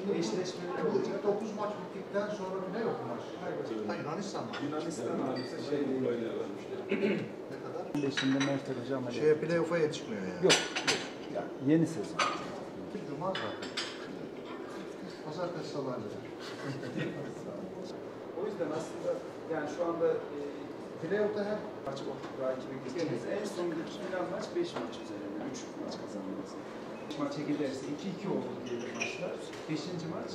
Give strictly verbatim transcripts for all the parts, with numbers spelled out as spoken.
Şimdi eşleşmeleri bu olacak. dokuz maç bittikten sonra bile yok maç. Hayır. Ha, Yunanistan mı? Yunanistan abisi şey Ne kadar? Beşinde Mert Arıcı ameliyat. Şeye playoff'a yetişmiyor yani. Yok. Ya, yeni sezon. Cuma zaten. Pazartesi salı O yüzden aslında yani şu anda e, playoff'ta her maçı rakibe geçeceğiz. En son final maç beş maç üzerinde. üç maç kazanmamız. Maça giderse iki iki olur diye maçlar. beşinci maç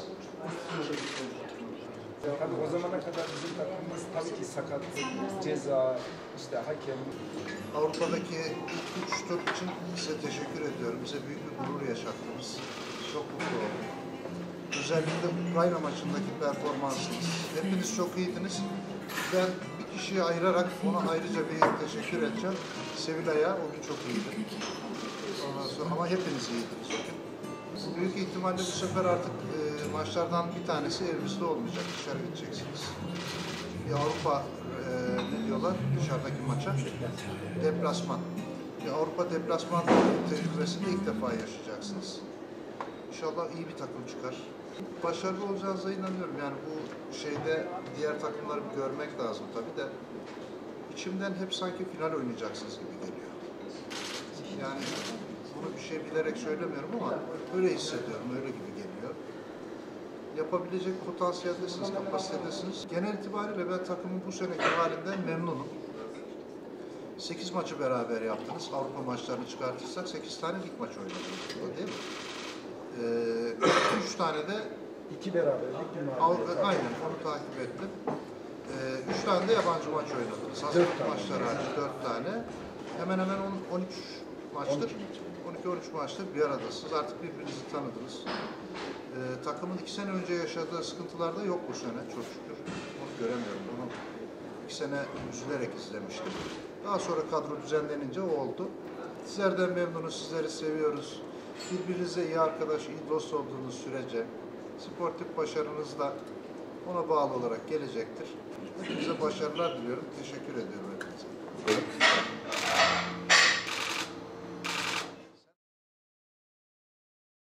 tabii o zamana kadar bizim takımımız tabii ki sakatlık, ceza, işte hakem. Avrupa'daki ilk üç tur için size teşekkür ediyorum. Bize büyük bir gurur yaşattınız. Çok mutlu oldum. Özellikle Ukrayna maçındaki performansınız. Hepiniz çok iyiydiniz. Ben bir kişiyi ayırarak ona ayrıca bir teşekkür edeceğim. Sevilay'a, o gün çok iyiydi. Ondan sonra, ama hepiniz iyiydiniz o gün. Büyük ihtimalle bu sefer artık e, maçlardan bir tanesi evinizde olmayacak. Dışarı gideceksiniz. Bir Avrupa e, ne diyorlar dışarıdaki maça? Deplasman. Bir Avrupa deplasman tecrübesini ilk defa yaşayacaksınız. İnşallah iyi bir takım çıkar. Başarılı olacağınıza inanıyorum. Yani bu şeyde diğer takımları bir görmek lazım tabii de. İçimden hep sanki final oynayacaksınız gibi geliyor. Yani bunu bir şey bilerek söylemiyorum ama öyle hissediyorum, öyle gibi geliyor. Yapabilecek potansiyeldesiniz, kapasitedesiniz. Genel itibariyle ben takımın bu seneki halinden memnunum. sekiz maçı beraber yaptınız. Avrupa maçlarını çıkartırsak sekiz tane lig maç oynadınız. Değil mi? üç ee, tane de İki beraberlik bir mağlubiyet. aynen, onu takip ettim. Ee, üç tane de yabancı maç oynadınız. Hazırlık maçları hariç dört tane. Hemen hemen on üç maçtır. on iki on üç maçtır bir aradasınız. Artık birbirinizi tanıdınız. Ee, takımın iki sene önce yaşadığı sıkıntılar da yok bu sene çok şükür. Onu göremiyorum. Onu iki sene üzülerek izlemiştim. Daha sonra kadro düzenlenince o oldu. Sizlerden memnunuz, sizleri seviyoruz. Birbirinize iyi arkadaş, iyi dost olduğunuz sürece sportif başarınız da ona bağlı olarak gelecektir. Hepinize başarılar diliyorum. Teşekkür ediyorum hepinize.